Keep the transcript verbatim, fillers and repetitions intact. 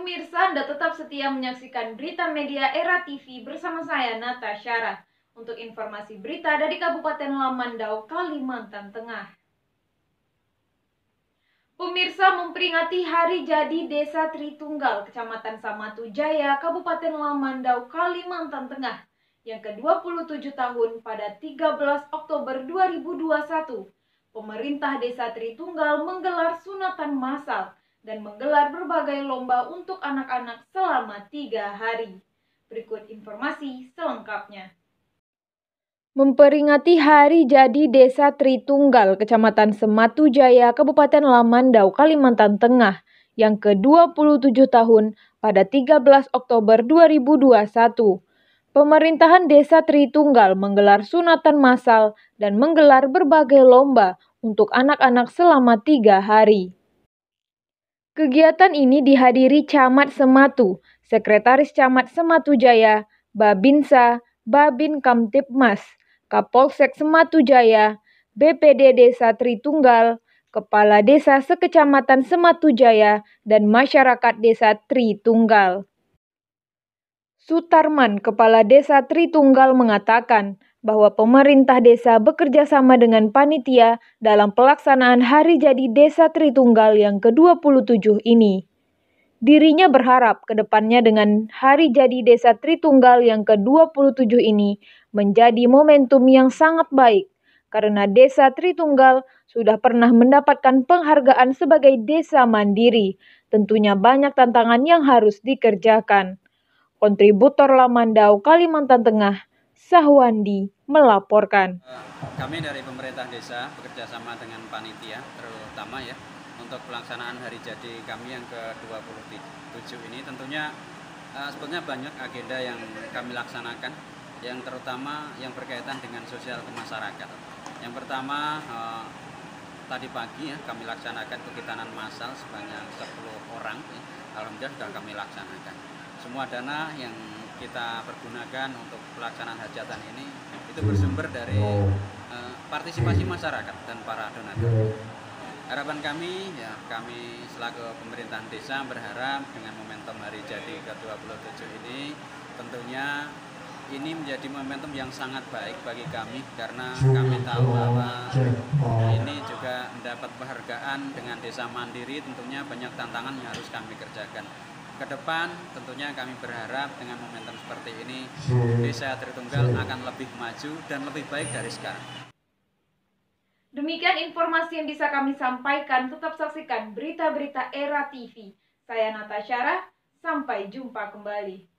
Pemirsa, Anda tetap setia menyaksikan Berita Media Era T V bersama saya, Natasyara, untuk informasi berita dari Kabupaten Lamandau, Kalimantan Tengah. Pemirsa, memperingati Hari Jadi Desa Tritunggal, Kecamatan Samatu Jaya, Kabupaten Lamandau, Kalimantan Tengah, yang ke dua puluh tujuh tahun pada tiga belas Oktober dua ribu dua puluh satu. Pemerintah Desa Tritunggal menggelar sunatan massal dan menggelar berbagai lomba untuk anak-anak selama tiga hari. Berikut informasi selengkapnya. Memperingati Hari Jadi Desa Tritunggal, Kecamatan Samatu Jaya, Kabupaten Lamandau, Kalimantan Tengah, yang ke dua puluh tujuh tahun pada tiga belas Oktober dua ribu dua puluh satu. Pemerintahan Desa Tritunggal menggelar sunatan massal dan menggelar berbagai lomba untuk anak-anak selama tiga hari. Kegiatan ini dihadiri Camat Sematu, Sekretaris Camat Samatu Jaya, Babinsa, Babin Kamtibmas, Kapolsek Samatu Jaya, B P D Desa Tritunggal, Kepala Desa Sekecamatan Samatu Jaya, dan masyarakat Desa Tritunggal. Sutarman, Kepala Desa Tritunggal, mengatakan bahwa pemerintah desa bekerja sama dengan panitia dalam pelaksanaan Hari Jadi Desa Tritunggal yang ke dua puluh tujuh ini. Dirinya berharap ke depannya dengan Hari Jadi Desa Tritunggal yang ke dua puluh tujuh ini menjadi momentum yang sangat baik, karena Desa Tritunggal sudah pernah mendapatkan penghargaan sebagai desa mandiri. Tentunya banyak tantangan yang harus dikerjakan. Kontributor Lamandau, Kalimantan Tengah, Sahwandi, melaporkan. Kami dari pemerintah desa bekerja sama dengan panitia, terutama ya, untuk pelaksanaan hari jadi kami yang ke dua puluh tujuh ini. Tentunya uh, sebetulnya banyak agenda yang kami laksanakan, yang terutama yang berkaitan dengan sosial kemasyarakatan. Yang pertama, uh, tadi pagi ya, kami laksanakan kegiatan massal sebanyak sepuluh orang, ya. Alhamdulillah sudah kami laksanakan. Semua dana yang kita pergunakan untuk pelaksanaan hajatan ini itu bersumber dari uh, partisipasi masyarakat dan para donatur. Harapan kami, ya kami selaku pemerintahan desa berharap dengan momentum Hari Jadi ke dua puluh tujuh ini, tentunya ini menjadi momentum yang sangat baik bagi kami, karena kami tahu bahwa ini juga mendapat penghargaan dengan desa mandiri. Tentunya banyak tantangan yang harus kami kerjakan. Ke depan tentunya kami berharap dengan momentum seperti ini Desa Tritunggal akan lebih maju dan lebih baik dari sekarang. Demikian informasi yang bisa kami sampaikan. Tetap saksikan berita-berita Era T V. Saya Natasyara, sampai jumpa kembali.